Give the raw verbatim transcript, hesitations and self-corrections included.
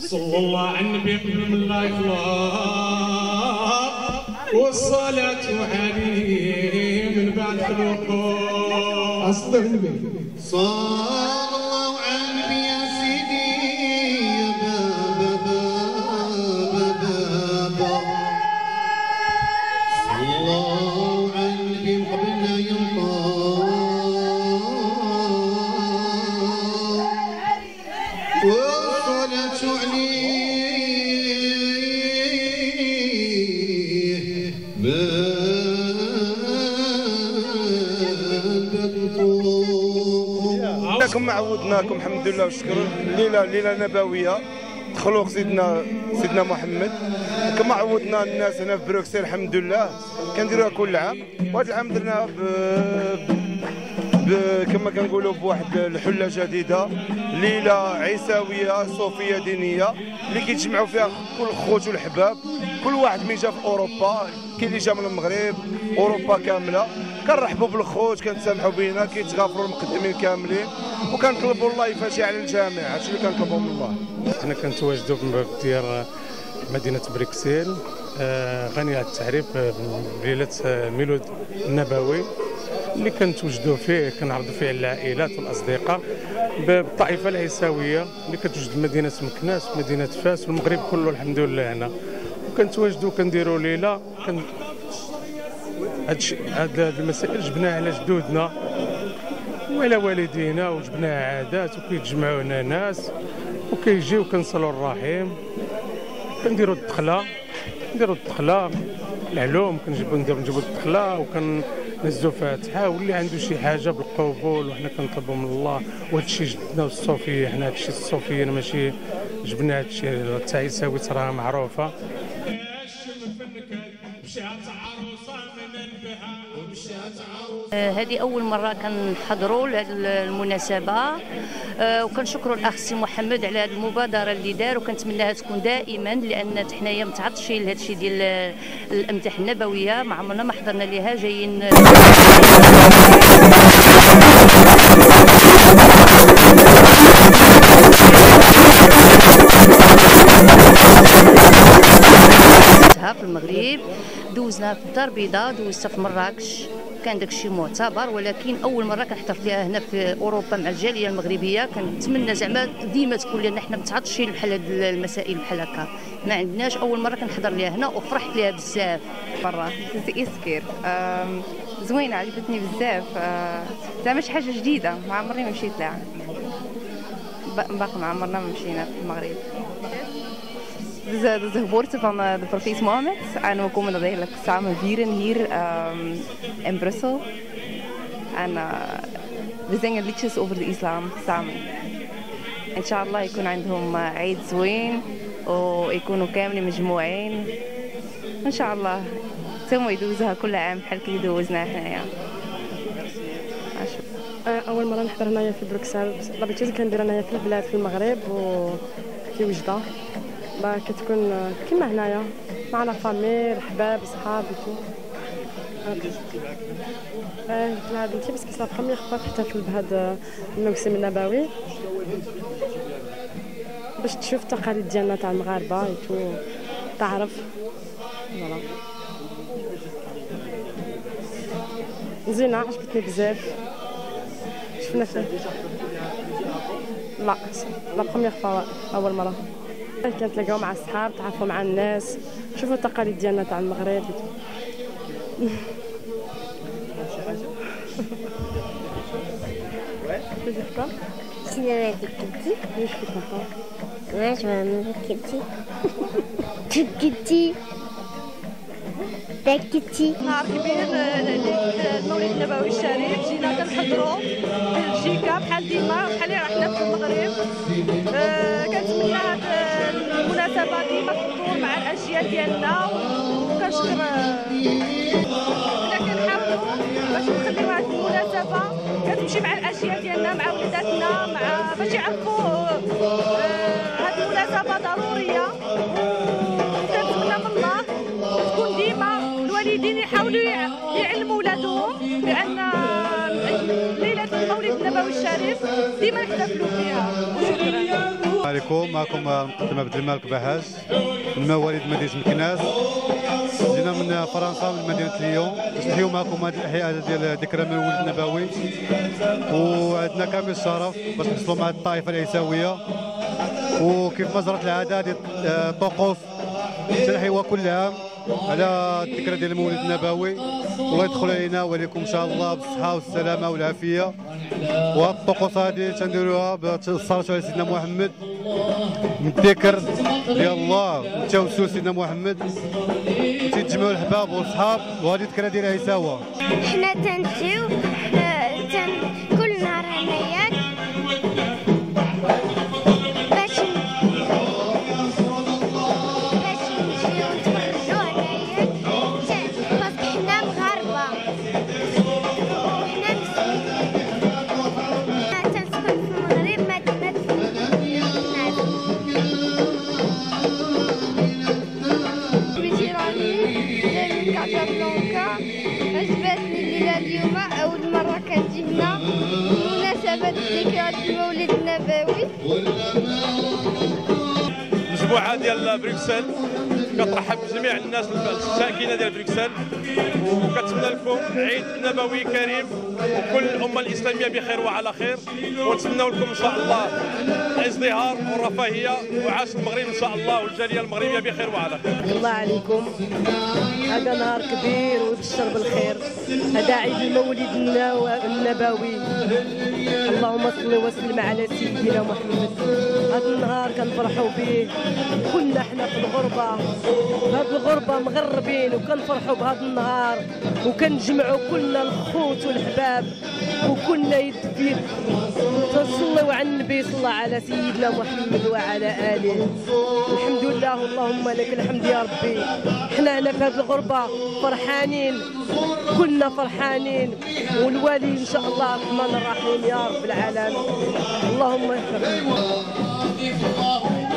صلى الله على النبي قبل من لا يخلق والصلاة عليه من بعد الوقوف. أصدق النبي صلى الله على النبي يا سيدي يا بابا بابا بابا. صلى الله على النبي قبل لا ينطق والصلاة عليه ما كما عودناكم الحمد لله والشكر. الليله ليله نبويه تخلق سيدنا سيدنا محمد، كما عودنا الناس هنا في بروكسل الحمد لله كنديروها كل عام. وهذا العام درنا ب... ب... كما كنقولوا بواحد الحله جديده، ليله عيساويه صوفيه دينيه اللي كيتجمعوا فيها كل الخوت والحباب، كل واحد من جا في اوروبا، كاين اللي جا من المغرب اوروبا كامله. كنرحبوا بالخوت، كنتسامحوا بينا، كيتغافروا المقدمين كاملين، وكنطلبوا الله يفاشي على الجميع. هادشي اللي كنطلبوا من الله. حنا كنتواجدوا في المباب ديال مدينه بريكسل آه غنيه التعريف بليله الميلود النبوي اللي كنتوجدوا فيه، كنعرضوا فيه العائلات والاصدقاء بالطائفه العيساويه اللي كتوجد مدينه مكناس مدينه فاس والمغرب كله الحمد لله هنا. وكنتواجدوا كنديروا ليله كن... هاد المسائل جبناها على جدودنا وعلى والدينا، وجبناها عادات، وكيتجمعوا هنا ناس وكيجيو كنصلوا الرحيم، كنديروا الدخله نديروا الدخله العلوم، كنجيبوا نجيبوا الدخله وكنهزوا فاتحه، واللي عنده شي حاجه بالقبول وحنا كنطلبوا من الله. وهذا الشيء جدنا الصوفيه، حنا هذا الشيء الصوفيه ماشي جبنا هذا الشيء تاع عيساوي راه معروفه. هذه أول مرة كنحضروا لهذه المناسبة، وكنشكروا الأخ سي محمد على هذه المبادرة اللي دار، وكنتمناها تكون دائما، لأن حنايا متعطشين لهذا الشيء ديال الأمتحة النبوية، ما عمرنا ما حضرنا ليها. جايين في المغرب، دوزنا في الدار البيضاء، دوزتها في مراكش، كان داك الشيء معتبر، ولكن اول مره كنحضر فيها هنا في اوروبا مع الجاليه المغربيه. كنتمنى زعما ديما تكون لنا حنا متعطشين بحال هاد المسائل بحال هكا، ما عندناش. اول مره كنحضر ليها هنا وفرحت ليها بزاف. برا اسكير زوينه، عجبتني بزاف، زعما شي حاجه جديده ما عمرني ما مشيت لها، باقي ما عمرنا ما مشينا في المغرب. Dus, uh, dus de geboorte van uh, de profeet Mohammed, en we komen dat eigenlijk samen vieren hier um, in Brussel. En uh, we zingen liedjes over de islam samen. Inshallah يكون عندهم عيد زوين ويكونوا كاملين مجموعين ان شاء الله، ثم يدوزوها كل عام بحال كي دوزنا حنايا. اول مره نحضر هنايا في بروكسل، لابيتيز كندير هنايا في البلاد في المغرب وفي وجده، كتكون كيما هنايا مع لا فامي الحباب صحاب وكل. اه مع بنتي باسكو سي لا بروميير فوا تحتفل بهذا الموسم النبوي، باش تشوف التقاليد ديالنا تاع المغاربه وتو تعرف. فوالا زينه، عجبتني بزاف. شفنا فيه لا لا بروميير فوا، اول مره كنتلاقاو مع الصحاب، تعرفوا مع الناس، شوفوا التقاليد ديالنا تاع المغرب. شنو هذيك كنتي؟ واش كنت نقول؟ واش ما كنتي؟ كنتي تاكتي نهار كبير المولد النبوي الشريف، جينا كنحضروا بلجيكا بحال ديما بحال اللي رحنا في المغرب. أه كنتمنى هاد المناسبه ديما تدور مع الاجيال ديالنا، وكنشكر حنا كنحاولوا باش نخليو هاد المناسبه كتمشي مع الاجيال ديالنا، مع وليداتنا، مع باش يعرفوا هاد المناسبه ضروريه. وكنتمنى من الله تكون ديما الوالدين يحاولوا يعلموا ولادهم بان ليله المولد النبوي الشريف ديما يحتفلوا فيها. وشكرا. عليكم. معكم المقدم عبد الملك بهاج من مواليد مدينه مكناس. جينا من فرنسا من مدينه ليون باش نحيو معكم هذه الاحياء ديال ذكرى المولد النبوي، وعندنا كامل الشرف باش نحصلوا مع الطائفه العيساويه. وكيف ما جرت العاده ديال الطقوس تنحيوها كل عام على الذكرى ديال المولد النبوي. الله يدخل علينا وعليكم ان شاء الله بالصحه والسلامه والعافيه. وهاد الطقوس هذه تنديروها بالصلاه على سيدنا محمد، بالذكر ديال الله والتوسل سيدنا محمد، وتيتجمعوا الحباب والصحاب، وهذه الذكرى ديال عيساوه. حنا تنجيو تن كل نهار هناياك باش باش نجيو نتفرجوا هناياك، باسكو حنا مغاربه وحنا مسلمين. تنسكن في المغرب مدينه مكناس. بجيراني من كازابلانكا، عجبتني الليله اليوم، اول مره كنجي هنا بمناسبه ذكرى المولد النبوي. مجموعه ديال بروكسل كترحب بجميع الناس الساكنه ديال بروكسل، وكتمنى لكم عيد نبوي كريم وكل الامه الاسلاميه بخير وعلى خير، ونتمنوا لكم ان شاء الله الازدهار والرفاهيه، وعاش المغرب ان شاء الله والجاليه المغربيه بخير وعلى خير. الله عليكم، هذا نهار كبير ويبشر بالخير، هذا عيد المولد النبوي. اللهم صل وسلم على سيدنا محمد. هذا النهار كنفرحوا به كلنا حنا في الغربه، هاد الغربه مغربين، وكنفرحوا بهذا النهار وكنجمعوا كلنا الخوت والحباب وكلنا يد بيد تصلوا على النبي صلى الله على سيدنا محمد وعلى اله. الحمد لله اللهم لك الحمد يا ربي. حنا هنا في هذه الغربه فرحانين، كلنا فرحانين، والوالي ان شاء الله الرحمن الرحيم يا رب العالمين. اللهم يحفظك.